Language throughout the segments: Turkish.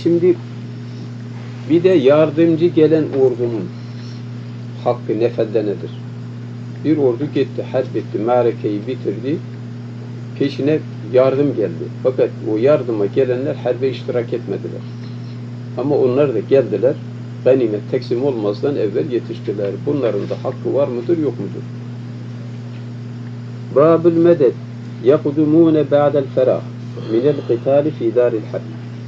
Şimdi bir de yardımcı gelen ordunun hakkı nefelde nedir? Bir ordu gitti, harp etti, mağarakeyi bitirdi. Peşine yardım geldi. Fakat o yardıma gelenler harbe iştirak etmediler. Ama onlar da geldiler. Ganimet teksim olmazdan evvel yetiştiler. Bunların da hakkı var mıdır, yok mudur? Babul medet yakudumune ba'del ferah minel qitali fi daril harb.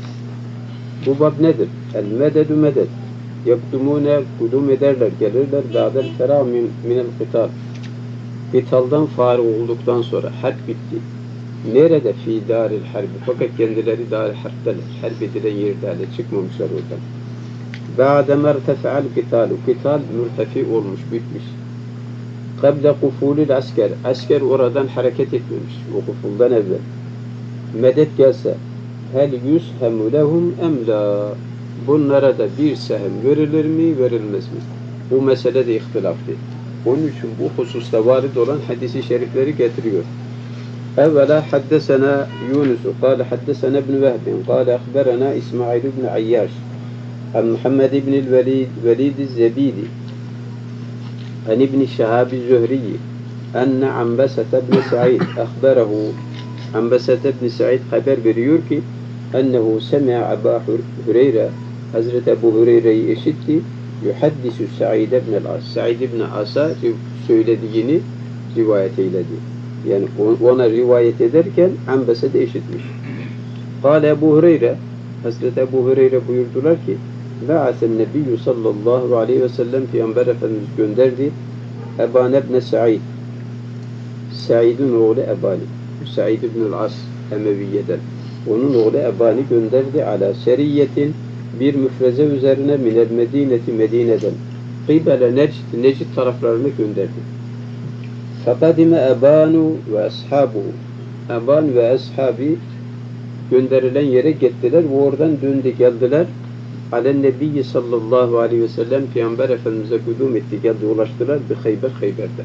Bu bab nedir? El mededu medet. Yakudumune kudum ederler, gelirler ba'del ferah minel qital. Qitaldan fâr olduktan sonra harp bitti. Nerede fi daril harbi? Fakat kendileri daril harpteler. Harp edilen yerde çıkmamışlar oradan. Ba'de mertefe'al qitalu. Qital mürtefi olmuş, bitmiş. Kable kufulil asker. Asker oradan hareket etmemiş. O kufuldan evvel. Medet gelse hel yushemu lehum em la. Bunlara da bir sehem verilir mi, verilmez mi? Bu mesele de ihtilaflı. Onun için bu hususta varid olan hadisi şerifleri getiriyor. Evvela haddesena Yunus, kâle haddesena ibn Vehbin, kâle akberena İsmail ibn Ayyaş, an Muhammed ibn Velid Zebidi, an ibn Şehab Zühri, enne Ambesete ibn Sa'id, akberehu, Ambesete ibn Sa'id haber veriyor ki, ennehu semi'a Ebu Hureyre, Hazreti Ebu Hureyre'yi işitti, yuhaddisu Sa'id ibn al-As, Sa'id ibn As'a söylediğini rivayet eyledi. Yani ona rivayet ederken Ambese de işitmiş. Kâle Ebu Hureyre, Hazreti Ebu Hureyre buyurdular ki, Ba'asen Nebiyyü sallallahu aleyhi ve sellem Peygamber Efendimiz gönderdi Eban ibn Sa'id, Sa'id'in oğlu Ebani, Sa'id ibn al-As Emeviye'den. Onun oğlu Ebani gönderdi ala seriyetin bir müfreze üzerine minel medineti Medine'den. Kıybele Necd, Necd taraflarını gönderdi. Fakadime Ebanu ve ashabuhu. Eban ve ashabi gönderilen yere gittiler ve oradan döndü geldiler. Alen Nebiyyi sallallahu aleyhi ve sellem Peygamber Efendimiz'e kudum etti, geldi ulaştılar bir Kheyber'de.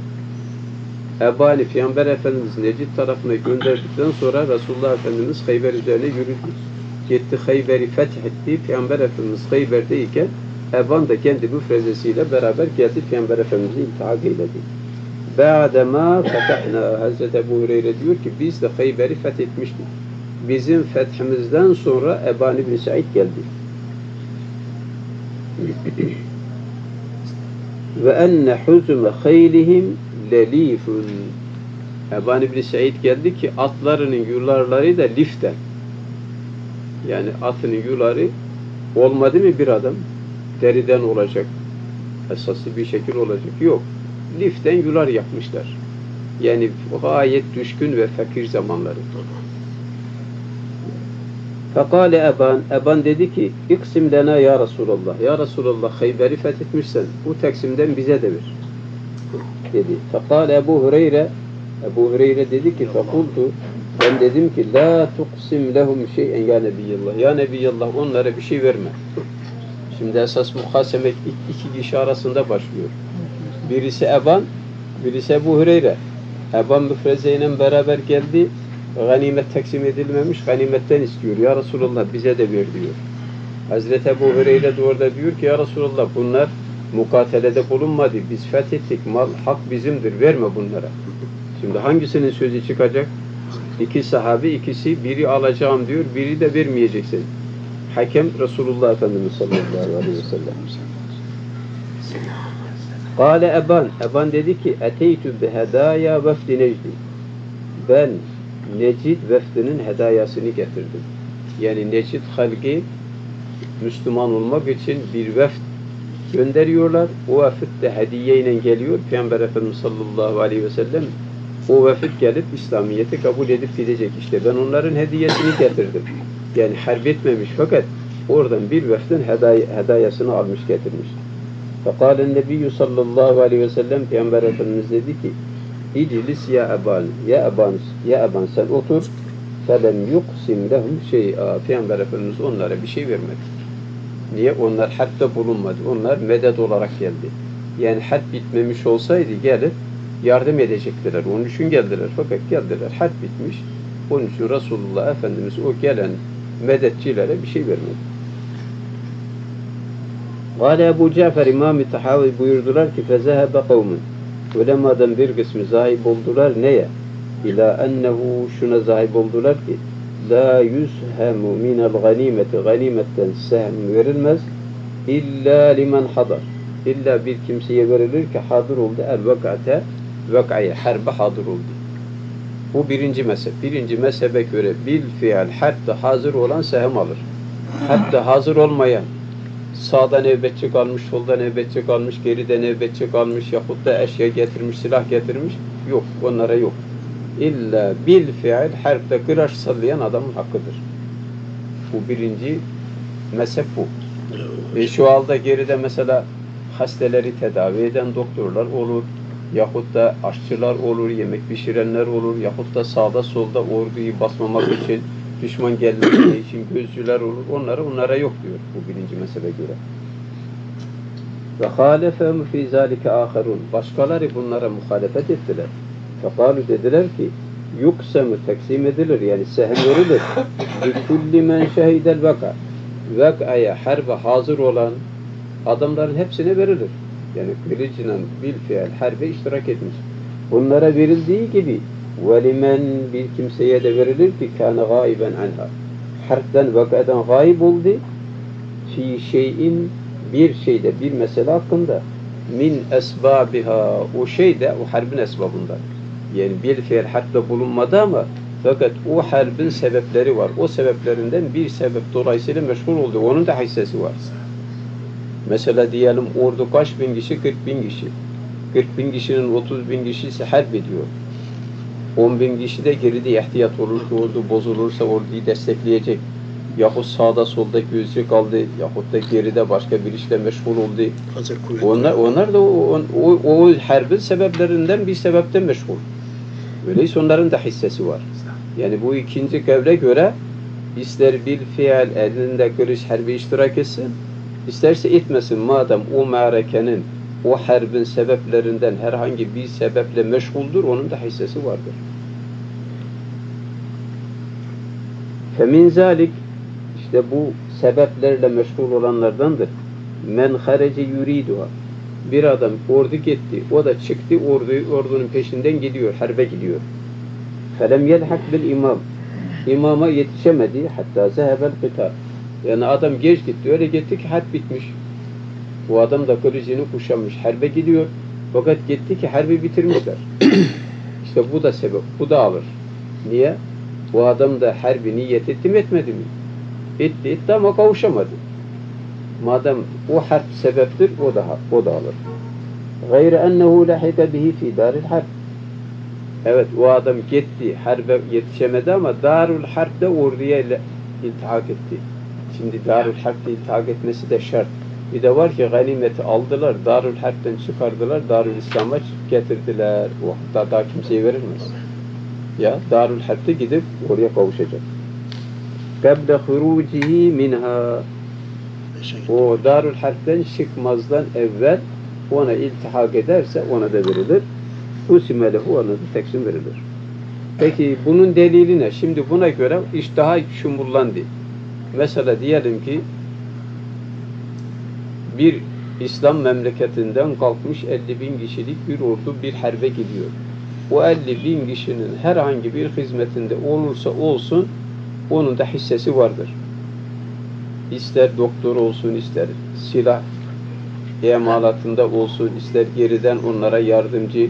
Ebani Peygamber Efendimiz Necid tarafına gönderdikten sonra Resulullah Efendimiz Kheyber üzerine yürüdü. Gitti Kheyber'i fethetti. Peygamber Efendimiz Kheyber'deyken Eban da kendi müfrezesiyle beraber geldi Peygamber Efendimiz'i iltihak eyledi. Ba'dema fetahna, Hazreti Ebu Hureyre diyor ki biz de Kheyber'i fethetmiştik. Bizim fethimizden sonra Eban ibn Sa'id geldi. Ve enne huzume haylihim lelifun. Eban ibn Sa'id geldi ki atlarının yularları da liften. Yani atının yuları olmadı mı bir adam? Deriden olacak. Esaslı bir şekil olacak. Yok. Liften yular yapmışlar. Yani gayet düşkün ve fakir zamanları. Fekale Eban, Eban dedi ki, İksim lena ya Resulallah. Ya Resulallah, Kheyber'i fethetmişsen, bu teksimden bize de ver. Dedi. Fekale Ebu Hureyre, Ebu Hureyre dedi ki, fekultu, ben dedim ki, la tuksim lehum şeyen ya Nebiyallah. Ya Nebiyallah, onlara bir şey verme. Şimdi esas muhaseme iki kişi arasında başlıyor. Birisi Eban, birisi Ebu Hureyre. Eban müfrezeyle beraber geldi, ganimet taksim edilmemiş, ganimetten istiyor. Ya Resulallah bize de ver diyor. Hazreti Ebu Hureyre de orada diyor ki ya Resulallah bunlar mukatelede bulunmadı. Biz fethettik, mal, hak bizimdir, verme bunlara. Şimdi hangisinin sözü çıkacak? İki sahabi, ikisi biri alacağım diyor, biri de vermeyeceksin. Hakem Resulullah Efendimiz sallallahu aleyhi ve sellem. Kâle Eban, Eban dedi ki eteytü bihedâya vefdi Necdi. Ben Necid vefdinin hedayasını getirdim. Yani Necid halkı Müslüman olmak için bir vefd gönderiyorlar. O vefd de hediyeyle geliyor. Peygamber Efendimiz sallallahu aleyhi ve sellem o vefd gelip İslamiyet'i kabul edip gidecek işte. Ben onların hediyesini getirdim. Yani harp etmemiş fakat oradan bir vefdin hedayasını almış getirmiş. Fekâlen Nebiyyü sallallahu aleyhi ve sellem Peygamber Efendimiz dedi ki İclis ya Eban, ya Eban sen otur. Felem yuksim lehum şey'a. Peygamber Efendimiz onlara bir şey vermedi. Niye? Onlar harpte bulunmadı. Onlar medet olarak geldi. Yani harp bitmemiş olsaydı gelip yardım edecektiler. Onun için geldiler. Fakat geldiler. Harp bitmiş. Onun için Resulullah Efendimiz o gelen medetçilere bir şey vermedi. Gâle Ebu Cafer İmam-ı Tahavi buyurdular ki fezehebe kavmun. Ulemadan bir kısmı zahip oldular neye? İlâ ennehu şuna zahip oldular ki la yushemu minel ganimeti ganimetten sehm verilmez illa limen hadar. İlla bir kimseye verilir ki hadır oldu el vakate vakaya harbe hadır oldu. Bu birinci mezhep. Birinci mezhebe göre bil fiil harpte hazır olan sehem alır. Harpte hazır olmayan sağda nöbetçi kalmış, solda nöbetçi kalmış, geride nöbetçi kalmış yahut da eşya getirmiş, silah getirmiş. Yok, onlara yok. İlla bil fiil harpte kıraç sallayan adamın hakkıdır. Bu birinci mezhep bu. Şu anda geride mesela hastaları tedavi eden doktorlar olur, yahut da aşçılar olur, yemek pişirenler olur, yahut da sağda solda orduyu basmamak için, düşman gelmesi için gözcüler olur. Onlara yok diyor bu birinci mezhebe göre. Ve halefehum fî zâlike âherûn. Başkaları bunlara muhalefet ettiler. Fekâlu dediler ki yuksemu teksim edilir yani sehem verilir. Likulli men şehidel vaka. Vakaya harbe hazır olan adamların hepsine verilir. Yani kılıcıyla bil fiil harbe iştirak etmiş. Bunlara verildiği gibi velimen bir kimseye de verilir ki kâne gâiben anha. Harpten vakadan gâib oldu. Fi şeyin bir şeyde bir mesele hakkında min esbabiha o şeyde o harbin esbabından. Yani bil fiil harpte bulunmadı ama fakat o harbin sebepleri var. O sebeplerinden bir sebep dolayısıyla meşgul oldu. Onun da hissesi var. Mesela diyelim ordu kaç bin kişi? 40 bin kişi. 40 bin kişinin 30 bin kişisi harp ediyor. 10 bin kişi de geride ihtiyat olur ki ordu bozulursa orduyu destekleyecek. Yahut sağda solda gözcü kaldı. Yahut da geride başka bir işle meşgul oldu. Onlar da o harbin sebeplerinden bir sebepten meşgul. Öyleyse onların da hissesi var. Yani bu ikinci kavle göre ister bil fiil elinde kılıç harbi iştirak etsin, isterse etmesin madem o ma'rekenin, o harbin sebeplerinden herhangi bir sebeple meşguldür, onun da hissesi vardır. Femin zalik işte bu sebeplerle meşgul olanlardandır. Men harece yuriduha. Bir adam ordu gitti, o da çıktı ordunun peşinden gidiyor, harbe gidiyor. Felem yelhak bil imam. İmama yetişemedi hatta zehebel kıtar. Yani adam geç gitti, öyle gitti ki harp bitmiş. Bu adam da kılıcını kuşanmış, harbe gidiyor. Fakat gitti ki harbi bitirmişler. İşte bu da sebep, bu da alır. Niye? Bu adam da harbi niyet etti mi etmedi mi? Etti ama kavuşamadı. Madem o harp sebeptir, o da alır. Gayre ennehu lahika bihi fi daril harp. Evet, o adam gitti, harbe yetişemedi ama darul harpte orduya iltihak etti. Şimdi darul harpte iltihak etmesi de şart. Bir de var ki ganimeti aldılar, darul harpten çıkardılar, darul İslam'a getirdiler. O daha kimseye verilmez. Ya darul harpte gidip oraya kavuşacak. Kable hurucihi minha. O darul harpten çıkmazdan evvel ona iltihak ederse ona da verilir. Usimelehu ona da teksim verilir. Peki bunun delili ne? Şimdi buna göre iş daha şumullandı. Mesela diyelim ki bir İslam memleketinden kalkmış 50 bin kişilik bir ordu bir harbe gidiyor. O 50 bin kişinin herhangi bir hizmetinde olursa olsun onun da hissesi vardır. İster doktor olsun, ister silah emalatında olsun, ister geriden onlara yardımcı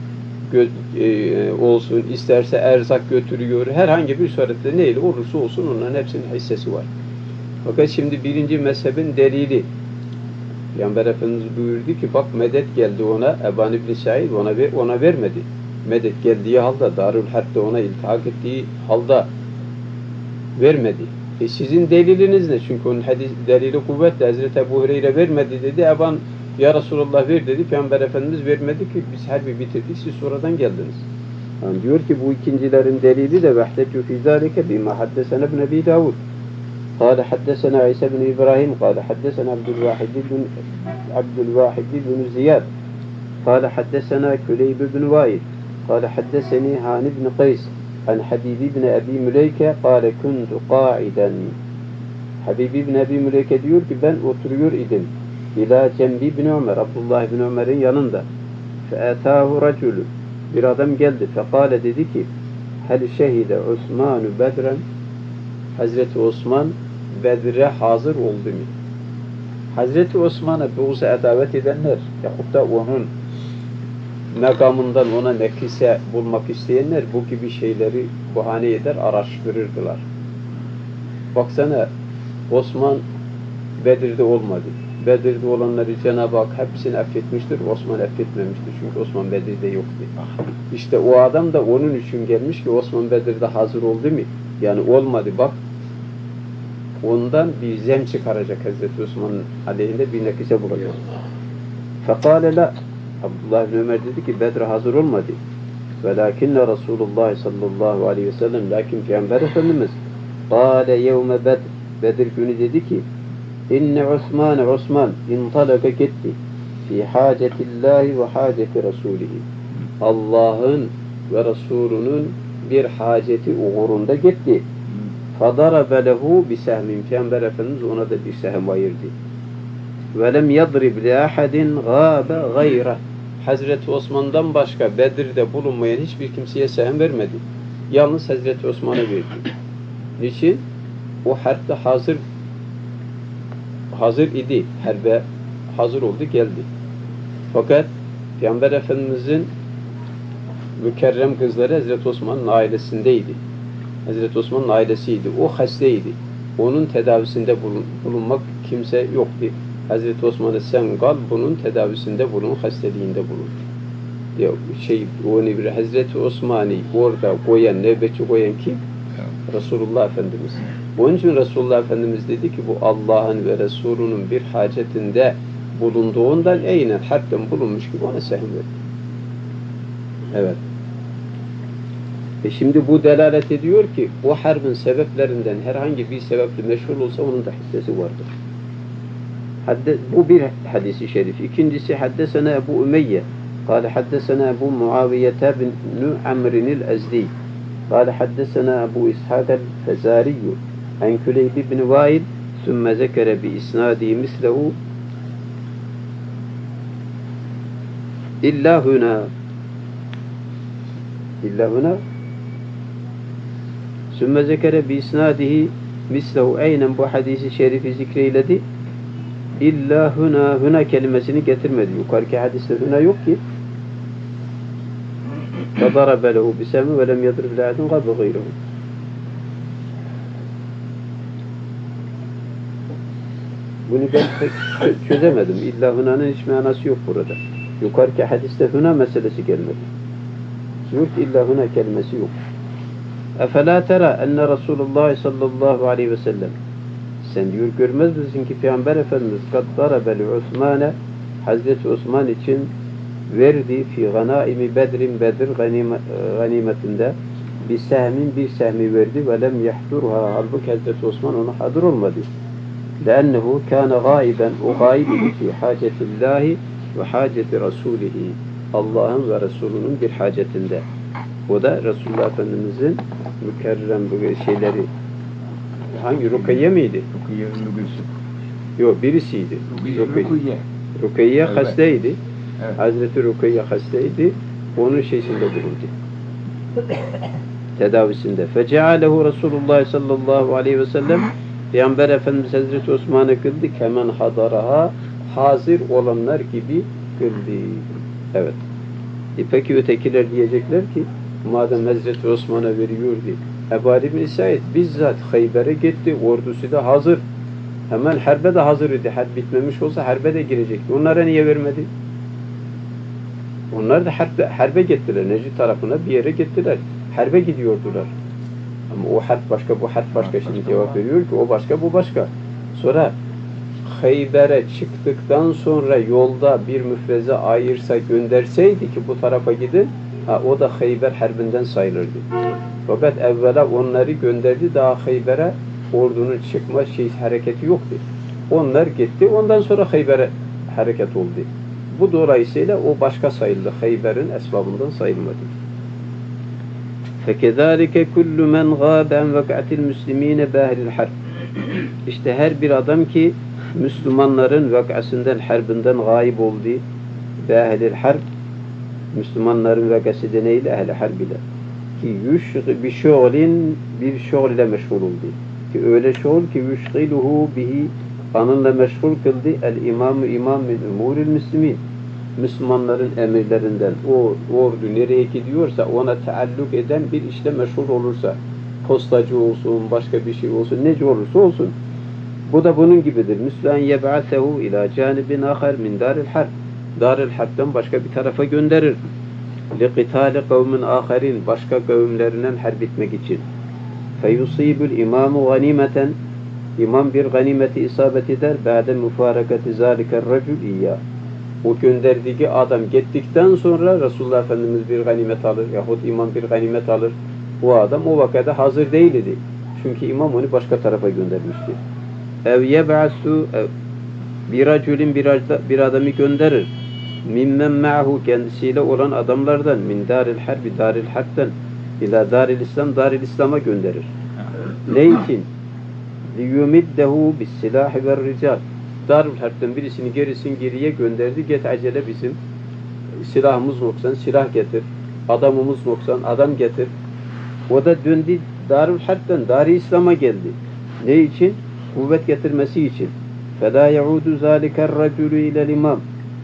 olsun, isterse erzak götürüyor, herhangi bir surette neyle olursa olsun onların hepsinin hissesi var. Fakat şimdi birinci mezhebin delili, Peygamber Efendimiz buyurdu ki bak medet geldi ona, Eban İbn-i Said ona vermedi. Medet geldiği halde, Darül Harp'te ona iltihak ettiği halde vermedi. Sizin deliliniz ne? Çünkü onun delili kuvvetli. Hazreti Ebu Hureyre vermedi dedi. Eban ya Resulullah ver dedi. Peygamber Efendimiz vermedi ki biz harbi bitirdik. Siz sonradan geldiniz. Yani diyor ki bu ikincilerin delili de vehdetü fî zâlike bîmâ haddesene ibn Ebi Davud. قال حدثنا عيسى بن إبراهيم قال حدثنا عبد الواحد بن زياد قال حدثنا كليب بن وائل قال حدثني هان بن قيس عن حبيب بن أبي مليكة قال كنت قاعدا Habib ibn Ebi Müleyke diyor ki ben oturuyor idim. İlâ cembi ibn Ömer, Abdullah ibn Ömer'in yanında. Fe'etâhu racülü, bir adam geldi. Fekâle, dedi ki, hel şehide Osmanu bedren, Hazreti Osman Bedir'e hazır oldu mu? Hazreti Osman'a buğza davet edenler, yahut da onun mekamından ona nekise bulmak isteyenler bu gibi şeyleri bahane eder, araştırırdılar. Baksana, Osman Bedir'de olmadı. Bedir'de olanları Cenab-ı Hak hepsini affetmiştir, Osman affetmemiştir. Çünkü Osman Bedir'de yoktu. İşte o adam da onun için gelmiş ki Osman Bedir'de hazır oldu mu? Yani olmadı, bak. Ondan bir zem çıkaracak Hazreti Osman'ın aleyhinde, bir nekise bulacak. Fekâle la, Abdullah bin Ömer dedi ki Bedir hazır olmadı. Velakinne Resulullah sallallahu aleyhi ve sellem, lakin Peygamber Efendimiz kâle yevme Bedir, Bedir günü dedi ki İnne Osman intalaka gitti fi hacetillahi ve haceti Resulihi, Allah'ın ve Resulünün bir haceti uğrunda gitti. Fadarabe lehu bisehmin, Peygamber Efendimiz ona da bir sehem ayırdı. Ve lem yadrib li ahadin gâbe gayre, Hazreti Osman'dan başka Bedir'de bulunmayan hiçbir kimseye sehem vermedi. Yalnız Hazreti Osman'a verdi. Niçin? O harpte hazır idi. Harbe hazır oldu, geldi. Fakat Peygamber Efendimiz'in mükerrem kızları Hazreti Osman'ın ailesindeydi. Hazreti Osman'ın ailesiydi. O hastaydı. Onun tedavisinde bulunmak kimse yoktu. Hazreti Osman'a sen kal, bunun tedavisinde bulun, hastalığında bulun. Ya Hazreti Osman'ı orada koyan, nöbetçi koyan kim? Resulullah Efendimiz. Onun için Resulullah Efendimiz dedi ki bu Allah'ın ve Resulünün bir hacetinde bulunduğundan aynen harpten bulunmuş gibi ona sehem verdi. Evet. Şimdi bu delalet ediyor ki o harbin sebeplerinden herhangi bir sebeple meşhur olsa onun da hissesi vardır. Bu bir hadisi şerif. İkincisi haddesena Ebu Ümeyye قال حدثنا أبو معاوية بن عمرو الأزدي قال حدثنا أبو إسحاق الفزاري عن كليب بن وائل ثم ذكر بإسناده مثله إلا هنا ثم ذكر بإسناده مثله aynen bu hadisi şerifi zikreyledi. İlla huna kelimesini getirmedi. Yukarıki hadiste huna yok ki. فَضَرَبَ لَهُ بِسَمِ وَلَمْ يَضْرِبْ لَعَدٌ قَبْلَ غَيْرَهُ. Bunu ben pek çözemedim. İlla huna'nın hiç manası yok burada. Yukarıki hadiste huna meselesi gelmedi. Yok, illa huna kelimesi yok. اَفَلَا تَرَى اَنَّ رَسُولُ اللّٰهِ sallallahu aleyhi ve sellem, sen diyor görmez misin ki Peygamber Efendimiz قَدْ Osman'a, Hazreti Osman için verdi fi ganaimi Bedrin, Bedir ganimetinde bir sehmi verdi ve lem yahdurha, halbuki Hazreti Osman ona hadır olmadı. لأنه كان غائبا, o gayb idi fi hacetillahi ve haceti Resulihi, Allah'ın ve Resulünün bir hacetinde. O da Resulullah Efendimiz'in mükerrem bu şeyleri, hangi Rukayye miydi? Yok, birisiydi. Rukayye hastaydı. Evet. Hazreti Rukayye hastaydı. Onun şeysinde bulundu. Tedavisinde. Fecealehu Resulullah sallallahu aleyhi ve sellem, Peygamber Efendimiz Hazreti Osman'ı kıldı. Hemen hadaraha, hazır olanlar gibi kıldı. Evet. Peki ötekiler diyecekler ki madem Hazreti Osman'a veriyordu, Ebu Ali bin Said bizzat Hayber'e gitti, ordusu da hazır. Hemen harbe de hazır idi. Harp bitmemiş olsa harbe de girecekti. Onlara niye vermedi? Onlar da harbe gittiler. Necid tarafına bir yere gittiler. Harbe gidiyordular. Ama o harp başka, bu harp başka. Şimdi cevap veriyor ki o başka, bu başka. Sonra Hayber'e çıktıktan sonra yolda bir müfreze ayırsa, gönderseydi ki bu tarafa gidin, o da Hayber harbinden sayılırdı. Fakat evvela onları gönderdi, daha Hayber'e ordunun çıkma hareketi yoktu. Onlar gitti, ondan sonra Hayber'e hareket oldu. Bu dolayısıyla o başka sayıldı. Hayber'in esbabından sayılmadı. فَكَذَٰلِكَ كُلُّ مَنْ غَابَ عَنْ وَقْعَةِ الْمُسْلِم۪ينَ بَاهِلِ الْحَرْبِ. İşte her bir adam ki Müslümanların vakasından, harbinden gayb oldu ve ehl-i harb, Müslümanların vakası da neyle? Ehl-i harb ile. Ki bir şoğl ile meşgul oldu. Ki öyle şoğl ki yuşgiluhu bihi, onunla meşgul kıldı imam min umuril müslimin. Müslümanların emirlerinden o ordu nereye gidiyorsa ona taalluk eden bir işle meşgul olursa, postacı olsun, başka bir şey olsun, nece olursa olsun. Bu da bunun gibidir. Müslüman yeb'asehu ila canibin ahar min daril harb. Daril harbden başka bir tarafa gönderir. Liqitali kavmin aharin, başka kavimlerinden harp etmek için. Feyusibul imamu ganimeten, imam bir ganimeti isabet eder. Ba'de müfarakati zaliker recul iyyâh. O gönderdiği adam gittikten sonra Resulullah Efendimiz bir ganimet alır yahut imam bir ganimet alır. Bu adam o vakada hazır değildi. Çünkü imam onu başka tarafa göndermişti. Ev yeb'asu bir raculin bir adamı gönderir. Mimmen ma'hu, kendisiyle olan adamlardan, min daril harbi, daril harpten ila daril İslam, daril İslam'a gönderir. Ne için? Liyumiddehu bis silahi ver rical. Darül harpten birisini geriye gönderdi. Get acele bizim silahımız noksan silah getir. Adamımız noksan adam getir. O da döndü Darül harpten Dar-ı İslam'a geldi. Ne için? Kuvvet getirmesi için. فَلَا يَعُودُ ذَٰلِكَ الرَّجُلُ اِلَى الْاِمَامِ.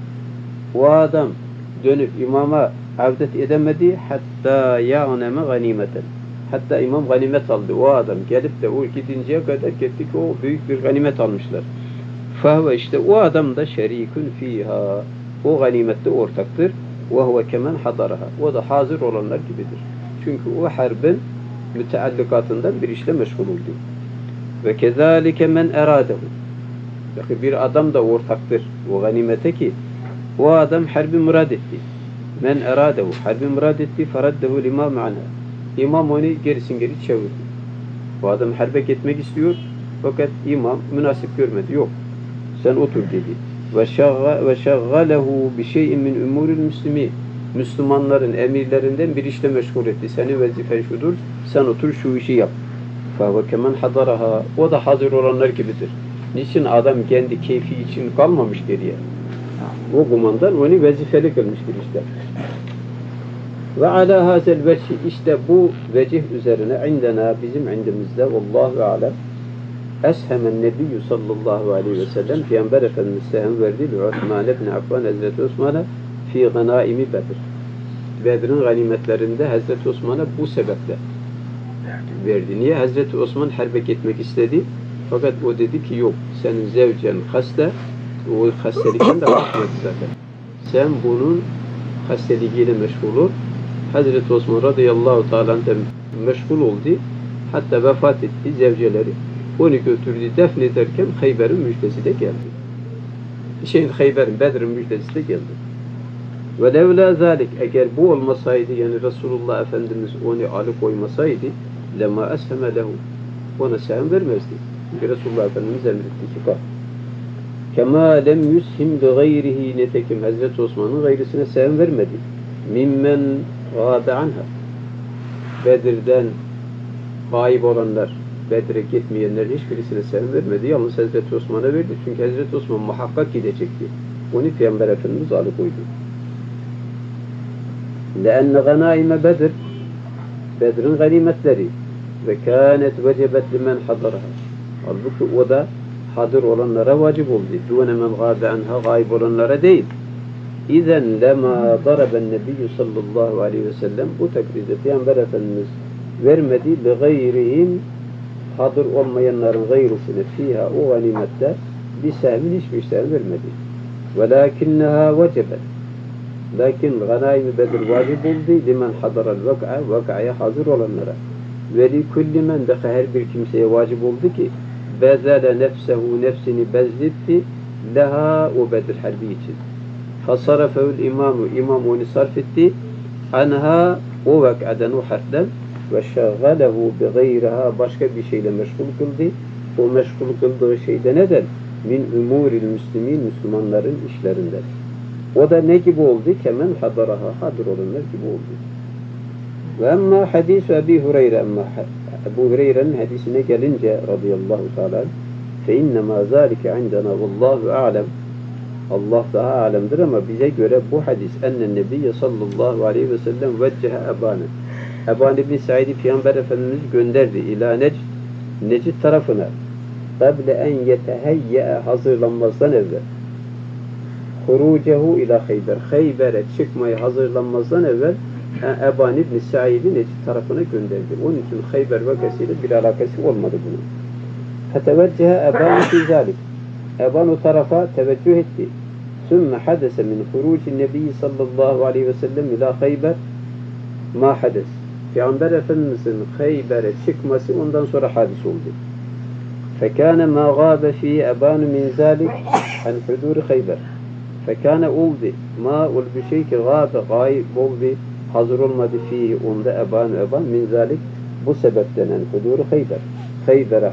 O adam dönüp imama avdet edemedi hatta ya'neme ganimeten. Hatta imam ganimet aldı. O adam gelip de o gidinceye kadar gitti ki o büyük bir ganimet almışlar. Fahve, işte o adam da şerikun fiha. O ganimette ortaktır. Ve huve kemen hadaraha. O da hazır olanlar gibidir. Çünkü o harbin müteallikatından bir işle meşgul oldu. Ve kezalike men eradehu. Bir adam da ortaktır o ganimete ki o adam harbi murad etti. Men eradehu. Harbi murad etti. Feraddehu l'imam anha. İmam onu gerisin geri çevirdi. O adam harbe gitmek istiyor. Fakat imam münasip görmedi. Yok. Sen otur dedi. Ve şaggalehu bi şey'in min umuril müslimin. Müslümanların emirlerinden bir işle meşgul etti. Senin vazifen şudur. Sen otur şu işi yap. Fe kemen hadaraha. O da hazır olanlar gibidir. Niçin adam kendi keyfi için kalmamış geriye? O kumandan onu vazifeli kılmıştır işte. Ve ala hazel vecih, işte bu vecih üzerine indena, bizim indimizde vallahu alem eshemen nebiyyü sallallahu aleyhi ve sellem Peygamber Efendimiz sehem verdi Osman ibn Affan Hazreti Osman'a fi ganaimi Bedir. Bedir'in ganimetlerinde Hazreti Osman'a bu sebeple verdi. Niye? Hazreti Osman harbe gitmek istedi. Fakat o dedi ki yok, senin zevcen hasta, o hastalıktan da bakmadı zaten. Sen bunun hastaliğiyle meşgul ol. Hazreti Osman radıyallahu ta'ala'dan meşgul oldu. Hatta vefat etti zevceleri. Onu götürdü defnederken Hayber'in müjdesi de geldi. Hayber'in, Bedir'in müjdesi de geldi. Ve levla zalik, eğer bu olmasaydı, yani Resulullah Efendimiz onu alıkoymasaydı, lema esheme lehu, ona sehem vermezdi. Çünkü Resulullah Efendimiz emretti ki bak. Kema lem yushim li gayrihi, netekim Hazreti Osman'ın gayrısına sehem vermedi. Mimmen gâbe anha. Bedir'den gayb olanlar, Bedir'e gitmeyenler hiçbirisine sehem vermedi. Yalnız Hazreti Osman'a verdi. Çünkü Hazreti Osman muhakkak gidecekti. Onu Peygamber Efendimiz alıkoydu. لأن غنائم Bedir, Bedir'in ganimetleri ve kânet vecebet limen hadaraha. Halbuki o da hadır olanlara vacip oldu. Dûne men gâbe anha, gayb olanlara değil. İzen lema daraben nebiyyü sallallahu aleyhi ve sellem, bu takdirde Peygamber Efendimiz vermedi li gayrihim, hadır olmayanların gayrısını fiha, o ganimette bir sehmin hiçbir sehem vermedi. Velakinneha vecebet. Lakin ganaim-i Bedir vacip oldu limen hadaral vak'a, vak'aya hazır olanlara. Ve li kulli men de her bir kimseye vacip oldu ki bezele nefsehu, nefsini bezletti leha, o Bedir harbi için. Fasarafeul imamu, imam onu sarf etti anha, o vak'adan, o harften, ve şaggalehu bi gayriha, başka bir şeyle meşgul kıldı. O meşgul kıldığı şeyde neden? Min umuril müslimin, Müslümanların işlerinden. O da ne gibi oldu? Kemen hadaraha, hadır olanlar gibi oldu. Ve emma hadis Ebu Hureyre, Ebu Hureyre'nin hadisine gelince radıyallahu teala, فَاِنَّمَا ذَٰلِكَ عِنْدَنَا وَاللّٰهُ أَعْلَمُ. Allah daha alemdir ama bize göre bu hadis ennen nebiyye sallallahu aleyhi ve sellem veccehe ebane. Eban ibn Said'i Peygamber Efendimiz gönderdi ila Necid tarafına. Kable en yeteheyye hazırlanmazdan evvel. Hurucehu ila Khayber. Khayber'e çıkmaya hazırlanmazdan evvel Eban ibn Said'i Necid tarafına gönderdi. Onun için Khayber vakasıyla bir alakası olmadı bunun. Feteveccehe Eban fi zalik. Eban o tarafa teveccüh etti. Sümme hadese min hurucin nebiyyi sallallahu aleyhi ve sellem ila Khayber ma hades. Peygamber Efendimiz'in Khayber'e çıkması ondan sonra hadis oldu. Fekâne mâ gâbe fî ebânu min zâlik an hudûri Khayber. Fekâne oldu. Ma ol bir şey ki gâbe gâib oldu. Hazır olmadı fî onda eban min zâlik bu sebepten an hudûri Khayber. Khayber'e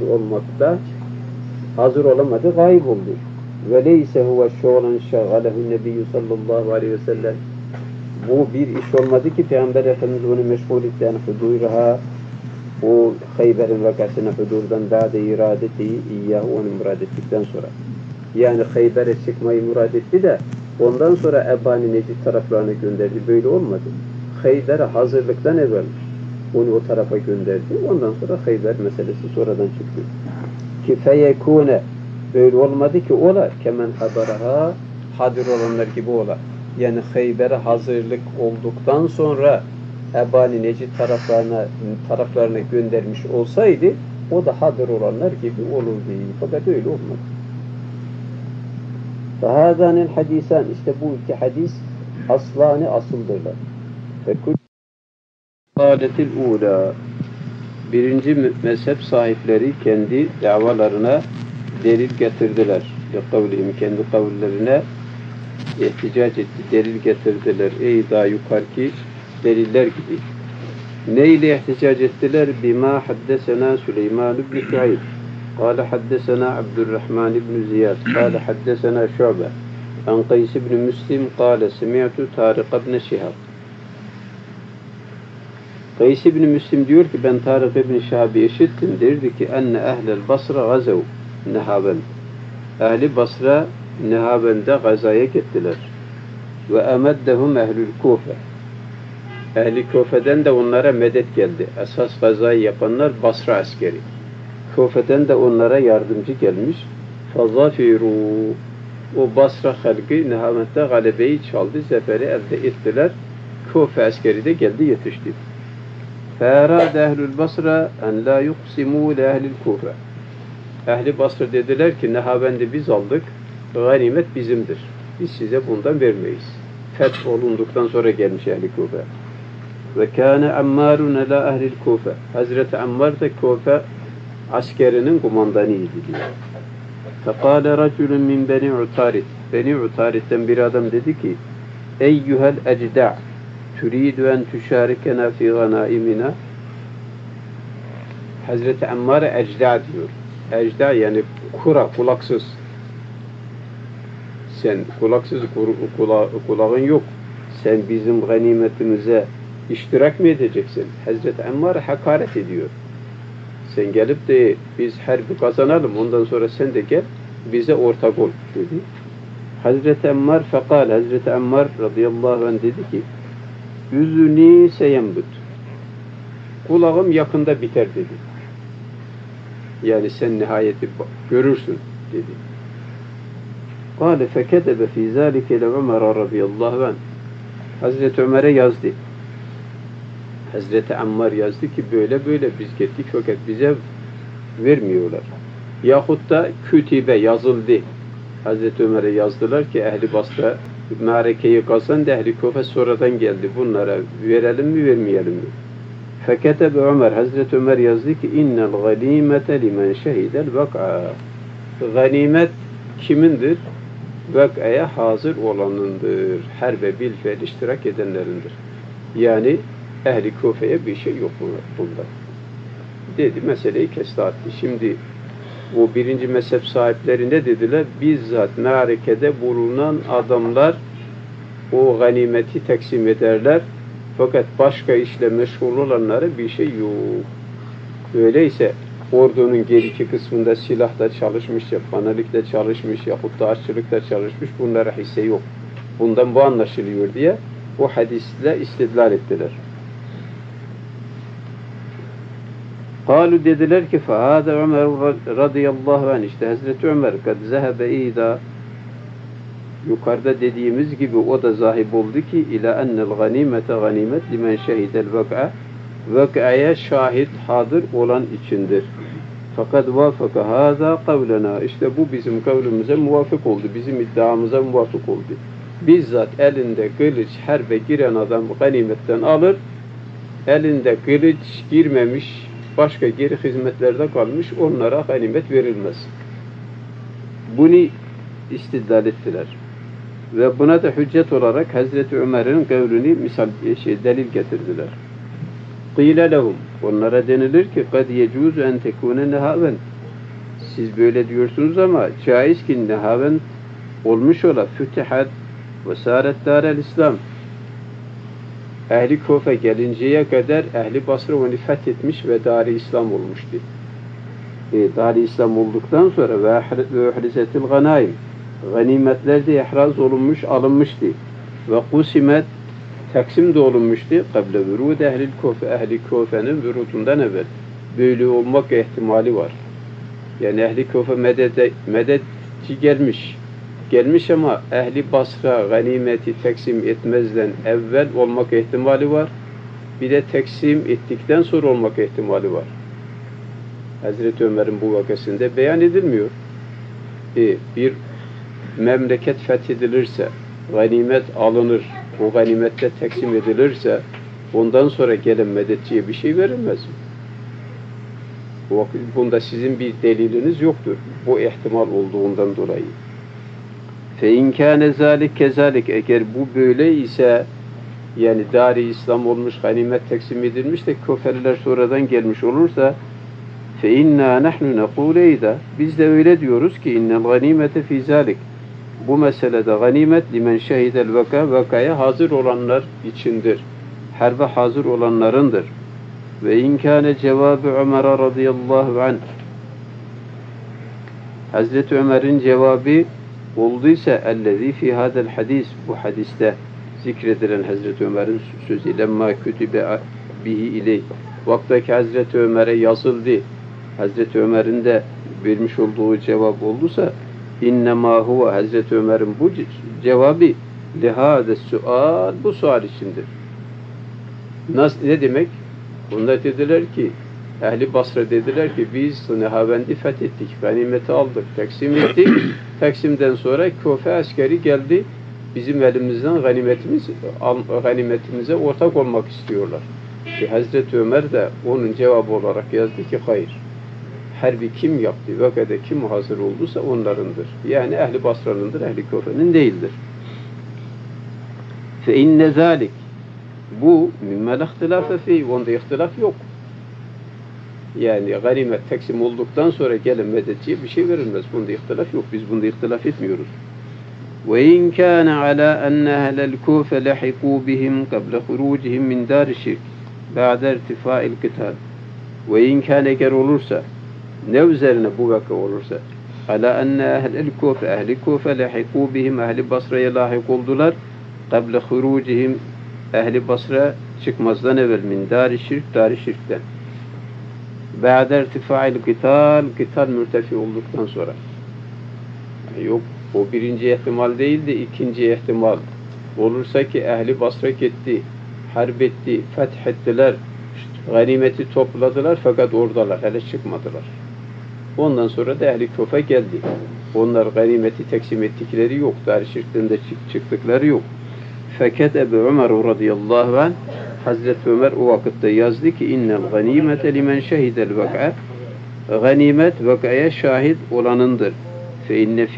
hazır olamadı, gayb oldu. Ve leyse huve şoğlan şagalehu nebiyyü sallallahu aleyhi ve sellem. Bu bir iş olmadı ki Peygamber Efendimiz onu meşgul etti. Yani hudurha, o Khayber'in vakasını hudurdan ba'de iradeti iyyâhu onu murad ettikten sonra. Yani Khayber'e çıkmayı murad etti de ondan sonra Ebani Necid taraflarına gönderdi. Böyle olmadı. Khayber'e hazırlıktan evvel onu o tarafa gönderdi. Ondan sonra Khayber meselesi sonradan çıktı. Ki feyekûne böyle olmadı ki ola kemen habaraha hadir olanlar gibi ola. Yani Khayber'e hazırlık olduktan sonra Ebani Necid taraflarına göndermiş olsaydı o da hadir olanlar gibi olurdu. Fakat öyle olmadı. Fahâzânil hadîsân işte bu iki hadis aslanı asıldırlar. Ve kâletil ûlâ birinci mezhep sahipleri kendi davalarına delil getirdiler. Kendi kavullerine ihticac etti, delil getirdiler. Ey daha yukarıki deliller gibi. Ne ile ihticac ettiler? Bima haddesena Süleyman ibn Şuayb. قال حدثنا عبد الرحمن بن زياد قال حدثنا شعبة عن قيس بن مسلم قال سمعت طارق بن شهاب. Kays ibn Müslim diyor ki ben Tarık ibn Şahab'ı işittim. Derdi ki enne ehlel Basra gazav Nehaben. Ehli Basra Nehaben'de gazaya gittiler. Ve emeddehum ehlül Kufe. Ehli Kufe'den de onlara medet geldi. Esas gazayı yapanlar Basra askeri. Kufe'den de onlara yardımcı gelmiş. Fazafiru. O Basra halkı Nehaben'de galebeyi çaldı. Zeferi elde ettiler. Kufe askeri de geldi yetişti. فَاَرَادَ اَهْلُ الْبَصْرَ اَنْ لَا يُقْسِمُوا لَاَهْلِ الْكُوفَ. Ehli Basra dediler ki Nehaben'i biz aldık, ganimet bizimdir. Biz size bundan vermeyiz. Feth olunduktan sonra gelmiş Ehli Kufe. وَكَانَ عَمَّارٌ اَلَا اَهْلِ الْكُوفَ. Hazreti Ammar da Kufe askerinin kumandanıydı diyor. فَقَالَ رَجُلٌ مِنْ بَنِي عُتَارِدْ. Beni Utarid'den bir adam dedi ki اَيُّهَا الْاَجْدَعِ Türidü en tüşarikena fi ganaimina. Hazreti Ammar'a ecda diyor. Ecda yani kulaksız. Sen kulaksız kulağın yok. Sen bizim ganimetimize iştirak mı edeceksin? Hazreti Ammar'a hakaret ediyor. Sen gelip de biz harbi kazanalım ondan sonra sen de gel bize ortak ol dedi. Hazreti Ammar fekal. Hazreti Ammar radıyallahu anh dedi ki Üzünü seyembüt. Kulağım yakında biter dedi. Yani sen nihayeti görürsün dedi. Kâle fekedebe fî zâlike le Ömer'a radıyallahu anh. Hazreti Ömer'e yazdı. Hazreti Ammar yazdı ki böyle biz gittik fakat bize vermiyorlar. Yahut da kütübe yazıldı. Hazreti Ömer'e yazdılar ki Ehli Basra Mârekeyi kazandı, Ehli Kufe sonradan geldi. Bunlara verelim mi, vermeyelim mi? Feketebe Ömer, Hazreti Ömer yazdı ki innel ganîmete limen şehidel vak'a. Ganimet kimindir? Vak'aya hazır olanındır. Harbe bilfe'l iştirak edenlerindir. Yani Ehli Kufe'ye bir şey yok bunda. Dedi, meseleyi kesti attı. Şimdi bu birinci mezhep sahipleri ne dediler? Bizzat mârekede bulunan adamlar o ganimeti taksim ederler. Fakat başka işle meşgul olanlara bir şey yok. Öyleyse ordunun geri iki kısmında silahta çalışmış, cephanelikte çalışmış, yahut da aşçılıkta çalışmış, bunlara hisse yok. Bundan bu anlaşılıyor diye bu hadisle istidlal ettiler. Kalu dediler ki فَهَذَا Ömer radıyallahu anh, işte Hazreti Ömer kad zehebe ida, yukarıda dediğimiz gibi o da zahip oldu ki ila ennel ganimete ganimet limen şehidel vak'a, vak'aya şahit hadır olan içindir. Fakat vafaka hâzâ kavlena, işte bu bizim kavlimize muvafık oldu, bizim iddiamıza muvafık oldu. Bizzat elinde kılıç harbe giren adam ganimetten alır, elinde kılıç girmemiş, başka geri hizmetlerde kalmış, onlara ganimet verilmez. Bunu istidlal ettiler. Ve buna da hüccet olarak Hazreti Ömer'in kavlini misal delil getirdiler. Qîle lehum, onlara denilir ki kad yecuzu en tekune nehaven. Siz böyle diyorsunuz ama caiz ki nehaven olmuş ola fütihat ve sâret dârel İslam. Ehli Kufe gelinceye kadar Ehli Basra onu fethetmiş ve Dar-ı İslam olmuştu. Dar-ı İslam olduktan sonra ve uhrizetil ganaim, ganimetler de ihraz olunmuş, alınmıştı. Ve kusimet, taksim de olunmuştu. Kable vürûd Ehli Kufe, Ehli Kufe'nin vürudundan evvel. Böyle olmak ihtimali var. Yani Ehli Kufe medetçi gelmiş ama Ehli Basra ganimeti teksim etmezden evvel olmak ihtimali var. Bir de teksim ettikten sonra olmak ihtimali var. Hazreti Ömer'in bu vakasında beyan edilmiyor. Bir memleket fethedilirse, ganimet alınır, o ganimette teksim edilirse, ondan sonra gelen medetçiye bir şey verilmez mi? Bunda sizin bir deliliniz yoktur. Bu ihtimal olduğundan dolayı. فَاِنْ كَانَ ذَٰلِكَ كَذَٰلِكَ, eğer bu böyle ise, yani Dar-ı İslam olmuş, ganimet teksim edilmiş de Kufeliler sonradan gelmiş olursa فَاِنَّا نَحْنُ نَقُولَ اِذَا, biz de öyle diyoruz ki اِنَّ الْغَنِيمَةَ فِي ذَٰلِكَ, bu meselede ganimet limen şehidel vaka, vakaya hazır olanlar içindir. Harbe hazır olanlarındır. Ve inkâne cevabı Ömer radıyallahu anh, Hazreti Ömer'in cevabı olduysa ellezî fî hâzel hadis, bu hadiste zikredilen Hazreti Ömer'in sözü, lemma kütübe bihi ileyh, vaktaki Hazreti Ömer'e yazıldı, Hazreti Ömer'in de vermiş olduğu cevap olduysa innemâ huve, Hazreti Ömer'in bu cevabı lihâdes sual, bu sual içindir. Nasıl, ne demek? Bunlar dediler ki, Ehli Basra dediler ki biz Nehavendi fethettik, ganimeti aldık, teksim ettik. Teksimden sonra Kufe askeri geldi, bizim elimizden ganimetimize ortak olmak istiyorlar. Hazreti Ömer de onun cevabı olarak yazdı ki hayır. Harbi kim yaptı, vakada kim hazır olduysa onlarındır. Yani Ehli Basra'nındır, Ehli Kufe'nin değildir. فَاِنَّ ذَٰلِكَ, bu مِمَّ لَاخْتِلَافَ فِيهِ, onda ihtilaf yok. Yani ganimet teksim olduktan sonra gelen medetçiye bir şey verilmez. Bunda ihtilaf yok. Biz bunda ihtilaf etmiyoruz. وَاِنْ كَانَ عَلَى أَنَّ أَهْلَ الْكُوفَ لَحِقُوا بِهِمْ قَبْلَ خُرُوجِهِمْ مِنْ دَارِ الشِّرْكِ بَعْدَ اِرْتِفَاءِ الْقِتَالِ. وَاِنْ كَانَ eğer olursa, ne üzerine bu vaka olursa, عَلَى أَنَّ أَهْلَ الْكُوفَ, Ehli Kufe لَحِقُوا بِهِمْ, Ehli Basra'ya lahik oldular. قَبْلَ خُرُوجِهِمْ, Ehli Basra çıkmazdan evvel min dar-ı şirk, dar-ı şirkten. Ba'de irtifa'il kıtal mürtefi olduktan sonra. Yok, o birinci ihtimal değil de ikinci ihtimal. Olursa ki Ehli Basra gitti, harp etti, fethettiler, ganimeti topladılar fakat oradalar, hele çıkmadılar. Ondan sonra da Ehli Kufe geldi. Onlar ganimeti teksim ettikleri yok, dar-ı şirkten de çıktıkları yok. Fakat Ebu Ömer radıyallahu anh, Hazreti Ömer o vakitte yazdı ki innel ganimete limen şehidel vak'a, ganimet vakaya şahit olanındır. Fe inne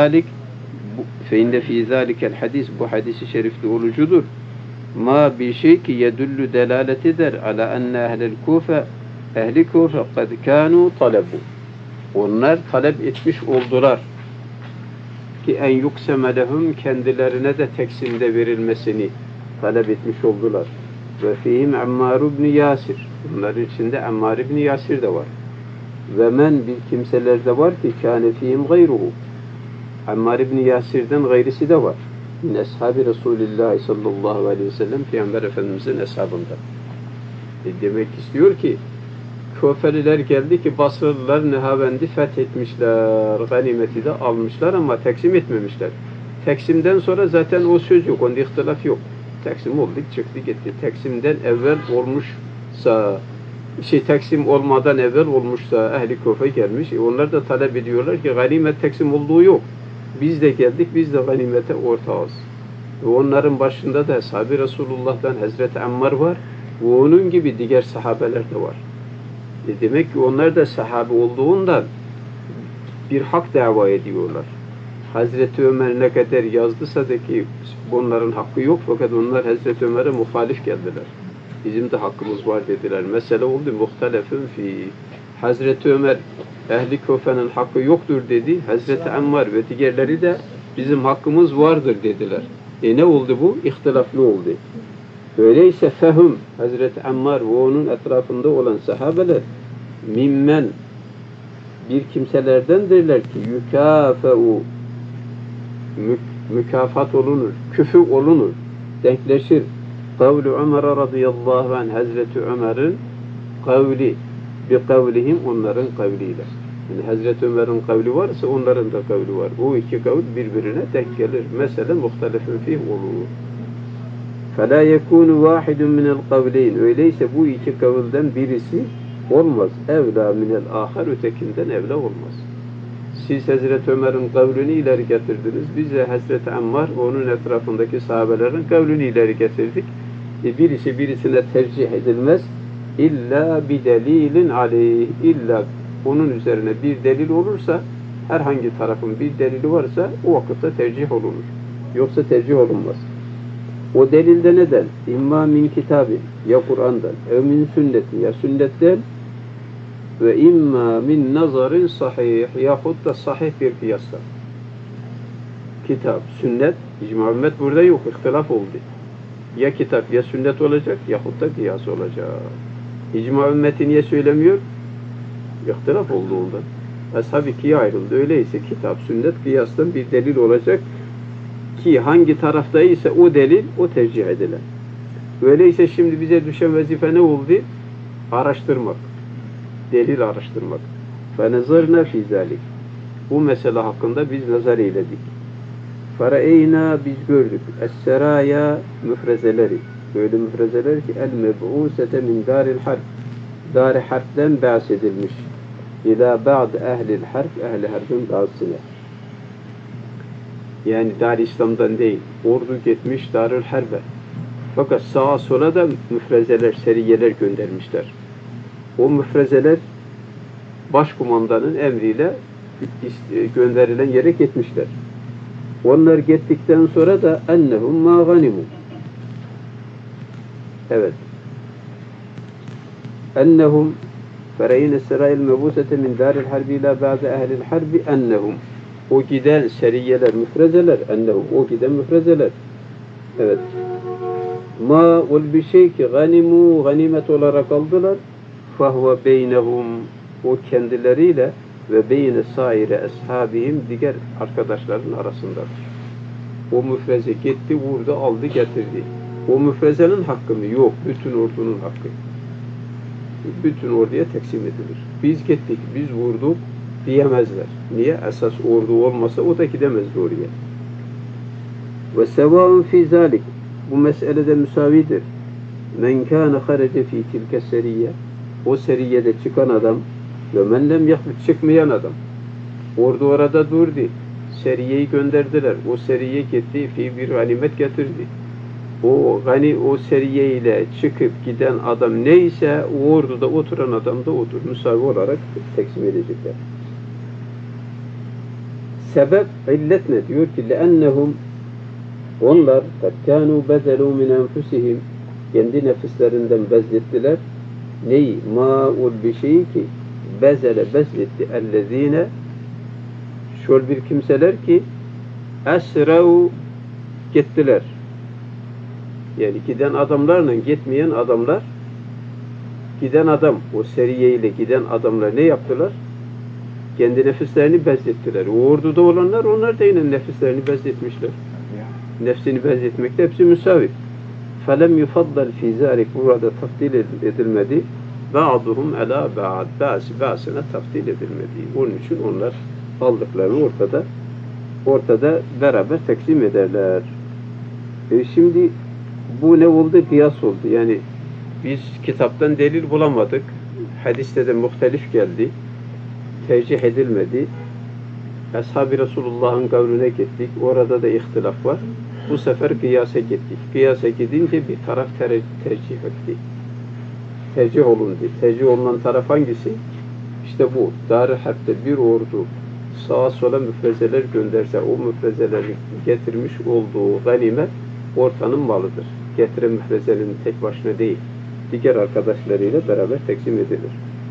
fî zâlikel hadis, bu hadisi şerifte olucudur. Ma bir şey ki yedullu delalet eder ala enne ehlel Kufe, Ehli Kufe kad kânû talebu, onlar talep etmiş oldular ki en yukseme lehum, kendilerine de teksimde verilmesini talep etmiş oldular. Ve fihim Ammar ibn Yasir, bunların içinde Ammar ibn Yasir de var. Ve men bir kimseler de var ki kâne fîhim gayruhu. Ammar İbni Yasir'den gayrisi de var. Min ashabi Resulillah sallallahu aleyhi ve sellem Peygamber Efendimiz'in eshabından. Demek istiyor ki Kufeliler geldi ki Basralılar Nehavend'i fethetmişler. Ganimeti de almışlar ama teksim etmemişler. Teksimden sonra zaten o söz yok. Onda ihtilaf yok. Teksim oldu, çıktı gitti. Teksimden evvel olmuşsa, teksim olmadan evvel olmuşsa ehli Kufe gelmiş. Onlar da talep ediyorlar ki ganimet teksim olduğu yok. Biz de geldik, biz de ganimete ortağız. Ve onların başında da sahabe Resulullah'tan Hazreti Ammar var. Ve onun gibi diğer sahabeler de var. Demek ki onlar da sahabe olduğundan bir hak dava ediyorlar. Hazreti Ömer ne kadar yazdıysa da ki onların hakkı yok fakat onlar Hazreti Ömer'e muhalif geldiler. Bizim de hakkımız var dediler. Mesele oldu muhtelefün fi. Hazreti Ömer ehli Kufe'nin hakkı yoktur dedi. Hazreti Ammar ve diğerleri de bizim hakkımız vardır dediler. Ne oldu bu? İhtilaflı oldu. Öyleyse fehum Hazreti Ammar ve onun etrafında olan sahabeler mimmen bir kimselerdendirler ki yukâfe'u mükafat olunur, küfü olunur, denkleşir. Kavlu Ömer radıyallahu anh Hazreti Ömer'in kavli bi kavlihim onların kavliyle. Yani Hazreti Ömer'in kavli varsa onların da kavli var. O iki kavl birbirine denk gelir. Mesele muhtelefün fih olur. فَلَا يَكُونُ وَاحِدٌ مِنَ الْقَوْلَيْنِ Öyleyse bu iki kavulden birisi olmaz. Evla minel ahar ötekinden evla olmaz. Siz Hazreti Ömer'in kavlünü ileri getirdiniz. Biz de Hazreti Ammar ve onun etrafındaki sahabelerin kavlünü ileri getirdik. Birisi birisine tercih edilmez. İlla bidelilin aleyh. İlla onun üzerine bir delil olursa, herhangi tarafın bir delili varsa o vakitte tercih olunur. Yoksa tercih olunmaz. O delilde neden? İmma min kitabin, ya Kur'an'dan, ev min sünnetin, ya sünnetten, ve imma min nazarin sahih, yahut da sahih bir kıyastan. Kitap, sünnet, icma ümmet burada yok, ihtilaf oldu. Ya kitap, ya sünnet olacak, yahut da kıyas olacak. İcma ümmeti niye söylemiyor? İhtilaf oldu ondan. Ashab ikiye ayrıldı. Öyleyse kitap, sünnet, kıyastan bir delil olacak ki hangi taraftaysa o delil, o tercih edilen. Öyleyse şimdi bize düşen vazife ne oldu? Araştırmak. Delil araştırmak. فَنَزَرْنَا فِي ذَٰلِكِ Bu mesele hakkında biz nazar eyledik. فَرَأَيْنَا Biz gördük. Es-seraya müfrezeleri. Böyle müfrezeler ki el-meb'ûsete min dâril harp. Dar-ı harpten bahsedilmiş. İlâ ba'd ehlil harp, ehli harbin bazısına. Yani Dar-ı İslam'dan değil. Ordu gitmiş Darül Harbe. Fakat sağa sola da müfrezeler, seriyeler göndermişler. O müfrezeler başkumandanın emriyle gönderilen yere gitmişler. Onlar gittikten sonra da ennehum ma ganimu. Evet. Ennehum fereyne serayil mebusete min daril harbi ila ba'de ehlil harbi ennehum. O giden seriyeler, müfrezeler, ennehum, o giden müfrezeler. Evet. Ma ol bir şey ki ganimu, ganimet olarak aldılar. Fahve beynehum, o kendileriyle ve beyne saire eshabihim, diğer arkadaşların arasındadır. O müfreze gitti, vurdu, aldı, getirdi. O müfrezenin hakkı mı? Yok. Bütün ordunun hakkı. Bütün orduya teksim edilir. Biz gittik, biz vurduk diyemezler. Niye? Esas ordu olmasa o da gidemezdi oraya. Ve sevâun fî zâlik. Bu meselede müsavidir. Men kâne harece fî tilke seriyye. O seriyede çıkan adam ve men lem yakbut çıkmayan adam. Ordu orada durdu. Seriyeyi gönderdiler. O seriye gitti, bir ganimet getirdi. O seriye ile çıkıp giden adam neyse o orduda oturan adam da odur. Müsavi olarak teksim edecekler. Sebep, illet ne? Diyor ki لَأَنَّهُمْ Onlar كَانُوا بَذَلُوا مِنْ أَنْفُسِهِمْ Kendi nefislerinden bezlettiler. Neyi? مَا bir şeyi ki bezletti. اَلَّذ۪ينَ Şöyle bir kimseler ki esrev gittiler. Yani giden adamlarla gitmeyen adamlar, giden adam, o seriye ile giden adamlar ne yaptılar? Kendi nefislerini benzettiler. O orduda olanlar onlar da yine nefislerini benzetmişler. Nefsini benzetmekte hepsi müsavi. فَلَمْ يُفَضَّلْ فِي ذَٰلِكَ burada tafdil edilmedi. بَعْضُهُمْ عَلَى بَعْضٍ Bazısına tafdil edilmedi. Onun için onlar aldıklarını ortada beraber teksim ederler. Şimdi bu ne oldu? Kıyas oldu. Yani biz kitaptan delil bulamadık. Hadiste de muhtelif geldi. Tercih edilmedi. Ashab-ı Resulullah'ın kavline gittik. Orada da ihtilaf var. Bu sefer kıyasa gittik. Kıyasa gidince bir taraf tercih etti. Tercih olundu. Tercih olunan taraf hangisi? İşte bu. Dar-ı Harp'te bir ordu sağa sola müfrezeler gönderse o müfrezeleri getirmiş olduğu ganimet ortanın malıdır. Getiren müfrezenin tek başına değil, diğer arkadaşlarıyla beraber teksim edilir.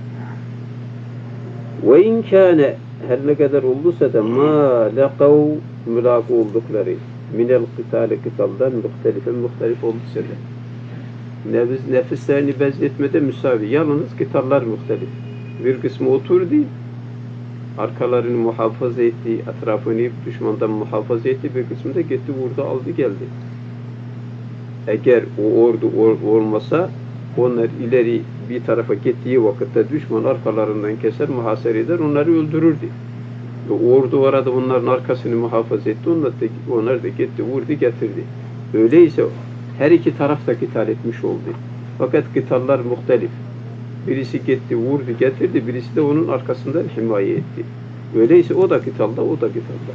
Ve in kâne her ne kadar olduysa da mâ leqav mülâk oldukları minel kıtâle kıtaldan muhtelif olduysa da nefislerini benzetmede müsavi. Yalnız kıtallar muhtelif. Bir kısmı oturdu, arkalarını muhafaza etti, etrafını düşmandan muhafaza etti, bir kısmı da gitti, vurdu, aldı, geldi. Eğer o ordu olmasa, onlar ileri bir tarafa gittiği vakitte düşman arkalarından keser, muhasere eder, onları öldürürdü. O ordu orada onların arkasını muhafaza etti, onlar da gitti, vurdu, getirdi. Öyleyse her iki taraf da kıtal etmiş oldu. Fakat kıtallar muhtelif. Birisi gitti, vurdu, getirdi, birisi de onun arkasından himaye etti. Öyleyse o da kıtalda, o da kıtalda.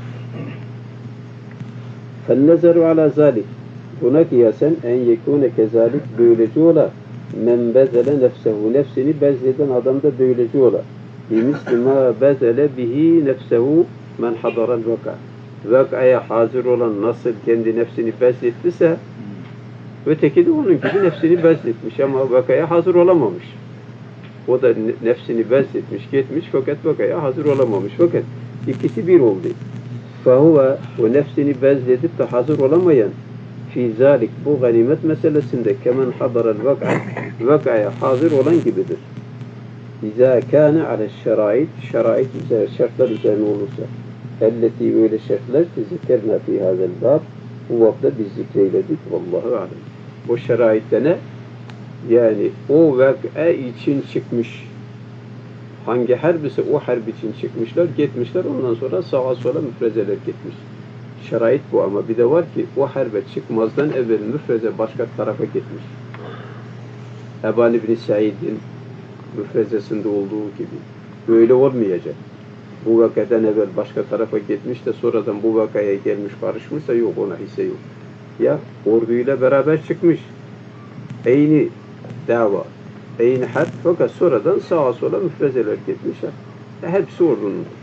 فَالنَّزَرُ عَلَى ذَٰلِكَ buna kıyasen en yekûne kezalik böylece ola men bezele nefsehu nefsini bezleden adam da böylece ola bimisli ma bezele bihi nefsehu men hadaral vaka vakaya hazır olan nasıl kendi nefsini bezlettiyse öteki de onun gibi nefsini bezletmiş ama vakaya hazır olamamış. O da nefsini bezletmiş, gitmiş fakat vakaya hazır olamamış. Fakat ikisi bir oldu. Fahuve o nefsini bezledip de hazır olamayan fi zalik bu ganimet meselesinde kemen hadaral vakaya hazır olan gibidir. İzâ kâne ale şerait şartlar üzerine olursa elleti böyle şartlar tezikkerna fi hazel bab bu vakta biz zikreyledik vallahu alem. O şeraitte ne? Yani o vak'a için çıkmış. Hangi harp ise o harp için çıkmışlar, gitmişler ondan sonra sağa sola müfrezeler gitmiş. Şerait bu ama bir de var ki o harbe çıkmazdan evvel müfreze başka tarafa gitmiş. Eban İbn Said'in müfrezesinde olduğu gibi. Böyle olmayacak. Bu vakadan evvel başka tarafa gitmiş de sonradan bu vakaya gelmiş karışmışsa yok ona hisse yok. Ya orduyla beraber çıkmış. Eyni dava, eyni harp fakat sonradan sağa sola müfrezeler gitmiş. Hepsi ordunun.